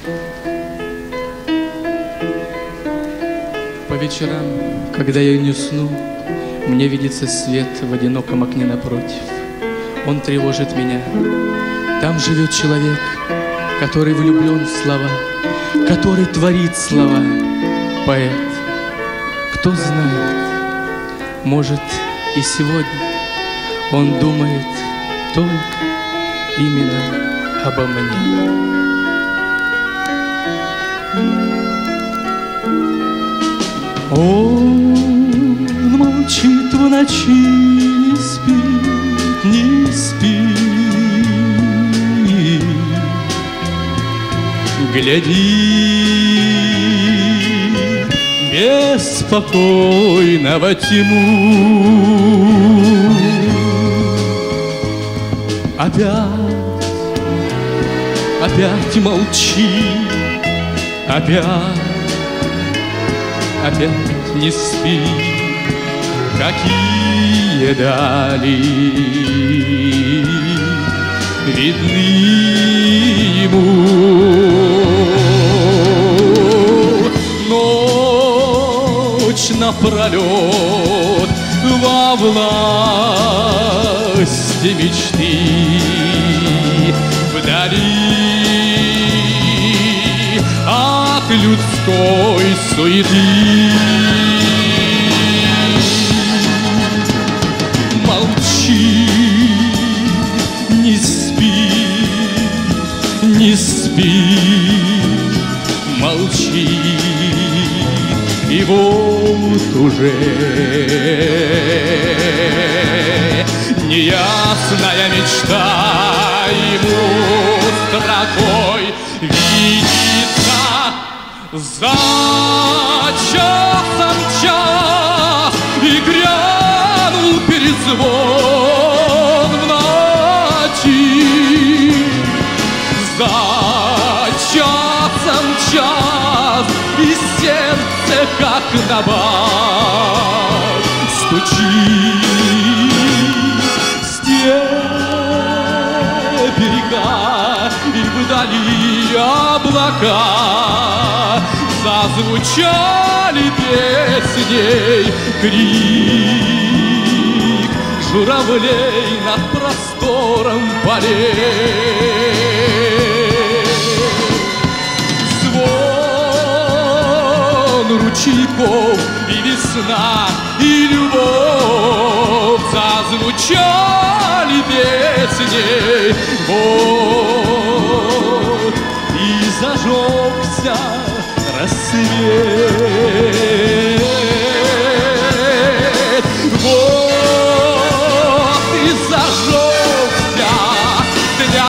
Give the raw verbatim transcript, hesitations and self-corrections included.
По вечерам, когда я не усну, мне видится свет в одиноком окне напротив. Он тревожит меня. Там живет человек, который влюблен в слова, который творит слова, поэт. Кто знает, может, и сегодня он думает только именно обо мне. Он молчит в ночи, не спит, не спит, глядит беспокойно во тьму. Опять, опять молчит, опять, опять не спит. Какие дали видны ему. Ночь напролет во власти мечты, вдали от людской суеты. Молчи, не спи, не спи, молчи. И вот уже неясная мечта ему строкой видится. За часом час и грянул перезвон в ночи. За часом час и сердце, как набат, стучит. С те берега и вдали облака зазвучали песней крик журавлей над простором полей. Звон ручейков и весна, и любовь зазвучали песней. Вот и зажегся рассвет.